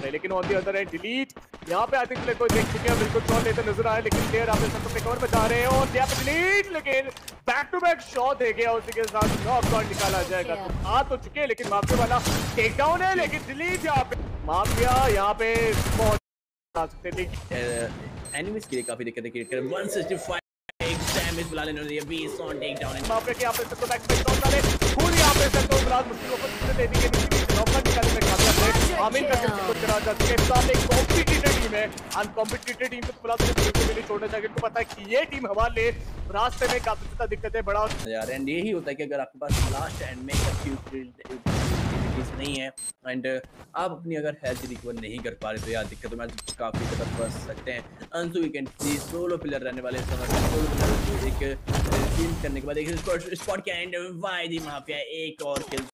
रहे हैं, लेकिन on the other end delete यहाँ पे आई थिंक प्ले को देख चुके हैं, बिल्कुल शॉट लेते नजर आए, लेकिन प्लेयर आप सब पे कवर बचा रहे हैं और यहाँ पे डिलीट, लेकिन बैक टू बैक शॉट है गया, उसी के साथ नॉकआउट निकाला जाएगा। तो आ तो चुके हैं, लेकिन माफिया वाला टेक डाउन है, लेकिन डिलीट यहाँ पे माफिया यहाँ पे बहुत आ सकते हैं। एनिमीज के लिए काफी दिक्कतें क्रिएट कर 165 डैमेज बुला लेने वाली है बीस ऑन टेक डाउन है। माफिया के यहाँ पे सबको बैक डाउन डाले पूरी यहाँ पे सेंटर ब्लास्ट मुश्किलों को दे दी है, नॉकआउट निकालने में कामयाब है। आमिर का कुछ करा जा चुके हैं, साथ एक कॉम्पिटिटिव टीम है, अनकॉम्पिटिटिव टीम को बुला तो बिल्कुल भी नहीं छोड़ना चाहिए। उनको पता है कि ये टीम हमारे रास्ते में काफी ज्यादा दिक्कतें बढ़ा यार, एंड यही होता है कि अगर आपके पास लास्ट एंड में नहीं है एंड आप अपनी अगर हेल्थ रिकवर नहीं कर पा रहे तो यार दिक्कतों में काफी ज्यादा फंस सकते हैं। अंशु वीकेंड सोलो प्लेयर रहने वाले सोलो प्लेयर एक किल करने के बाद एक स्पॉट के एंड वाई दी माफिया एक और किल